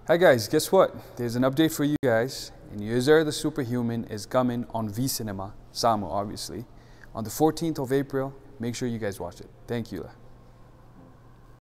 Hi guys, guess what? There's an update for you guys. And User the Superhuman is coming on Vcinema, Samu obviously, on the 14th of April. Make sure you guys watch it. Thank you.